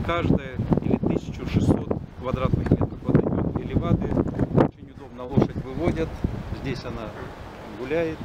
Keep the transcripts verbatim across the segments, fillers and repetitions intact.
каждая или тысяча шестьсот квадратных метров подойдет для левады. Очень удобно, лошадь выводят, здесь она гуляет.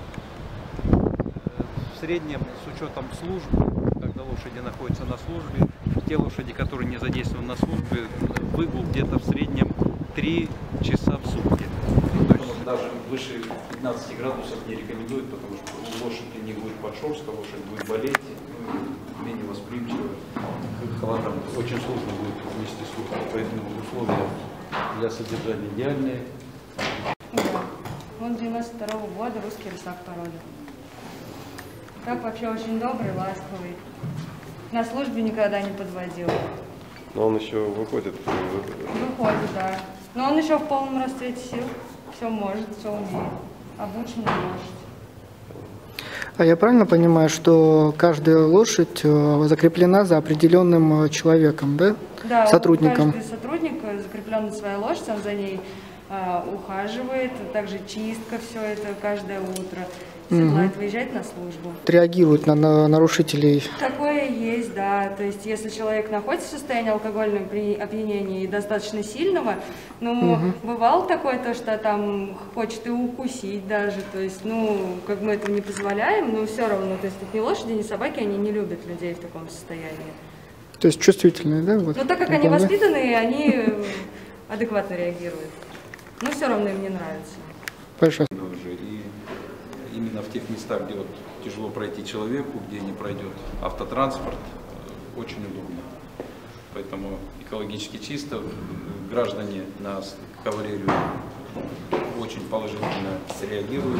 В среднем, с учетом службы, когда лошади находятся на службе, те лошади, которые не задействованы на службе, выгул где-то в среднем три часа в сутки. То есть даже выше пятнадцати градусов не рекомендуют, потому что лошадь не будет подшерстка, лошадь будет болеть, ну, менее восприимчива к холодам. Очень сложно будет вести службу, поэтому условия для содержания идеальные. Да. Он девяносто второго года, русский рысак породы. Так вообще очень добрый, ласковый. На службе никогда не подводил. Но он еще выходит. Выходит, да. Но он еще в полном расцвете сил. Все может, все умеет. Обученная лошадь. А я правильно понимаю, что каждая лошадь закреплена за определенным человеком, да? Да, сотрудником? Каждый сотрудник закреплен на своей лошади, он за ней э, ухаживает, также чистка, все это каждое утро. Седлает, угу. Выезжать на службу. Реагирует на, на нарушителей? Такое есть, да. То есть, если человек находится в состоянии алкогольного опьянения и достаточно сильного, ну, угу. Бывало такое, то, что там хочет и укусить даже. То есть, ну, как мы этого не позволяем, но все равно, то есть, ни лошади, ни собаки, они не любят людей в таком состоянии. То есть, чувствительные, да? Вот, но так как они помню. воспитанные, они адекватно реагируют. Но все равно им не нравится. Большое. Именно в тех местах, где вот тяжело пройти человеку, где не пройдет автотранспорт, очень удобно. Поэтому экологически чисто. Граждане на кавалерию очень положительно реагируют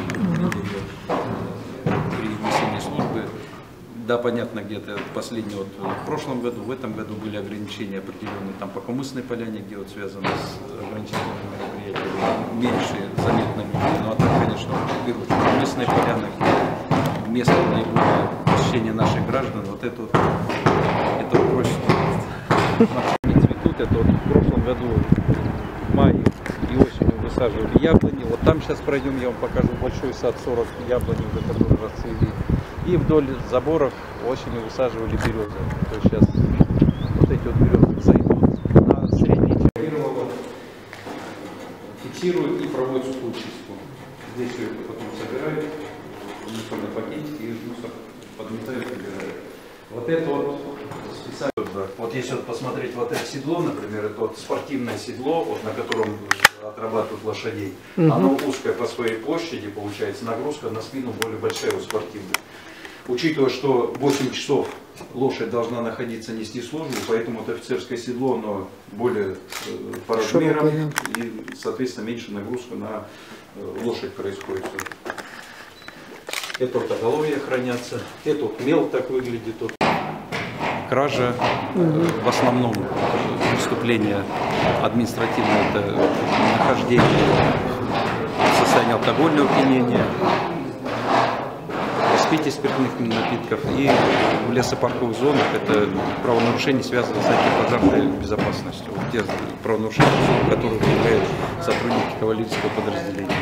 при несении службы. Да, понятно, где-то последний вот в прошлом году, в этом году были ограничения определенные там по Кумысной поляне, где вот связано с ограничениями мероприятий, меньше заметно людей. Ну а так, конечно, берут Кумысной поляны, где место наиболее посещения наших граждан, вот это вот, это вот проще. Маршины цветут, это вот в прошлом году в мае и осенью высаживали яблони. Вот там сейчас пройдем, я вам покажу большой сад, сорок яблоней, которые расцвели. И вдоль заборов осенью высаживали березы. То есть сейчас вот эти вот березы зайдут на средний температуру, фиксируют и проводят сухую чистку. Здесь все это потом собирают в мусорные пакетики и мусор подметают и убирают. Вот это вот специально. Вот если вот посмотреть вот это седло, например, это вот спортивное седло, вот на котором отрабатывают лошадей. Угу. Оно узкое по своей площади, получается, нагрузка на спину более большая у спортивных. Учитывая, что восемь часов лошадь должна находиться, нести службу, поэтому вот офицерское седло, оно более э, по размерам и, соответственно, меньше нагрузка на э, лошадь происходит. Это вот оголовья хранятся, это вот мел так выглядит. Вот. Кража, э, в основном преступление административное, это нахождение в состоянии алкогольного опьянения, распитие спиртных напитков, и в лесопарковых зонах это правонарушения, связанные с антипожарной безопасностью. Вот те правонарушения, которые выявляют сотрудники кавалерийского подразделения.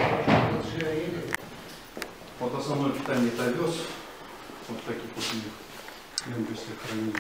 Вот основное питание это овес, вот таких вот у них емкостях хранения.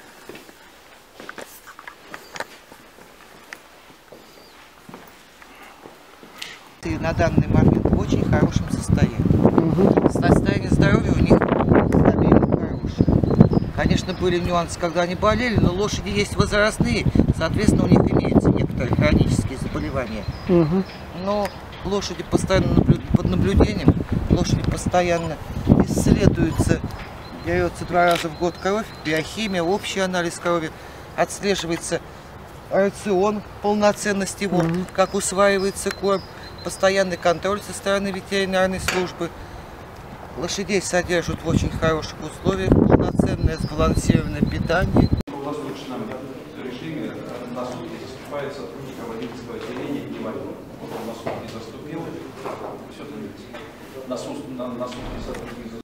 И на данный момент в очень хорошем состоянии. Угу. Состояние здоровья у них стабильно хорошее. Конечно, были нюансы, когда они болели, но лошади есть возрастные, соответственно, у них имеются некоторые хронические заболевания. Угу. Но лошади постоянно наблю... под наблюдением, лошади постоянно исследуются, берется два раза в год кровь, биохимия, общий анализ крови, отслеживается рацион, полноценность его, угу. Как усваивается корм. Постоянный контроль со стороны ветеринарной службы. Лошадей содержат в очень хороших условиях, полноценное сбалансированное питание. В восточном режиме на сутки заступает сотрудник кавалерийского отделения Дневального. Вот он на сутки заступил, все, на, на, на сутки сотрудник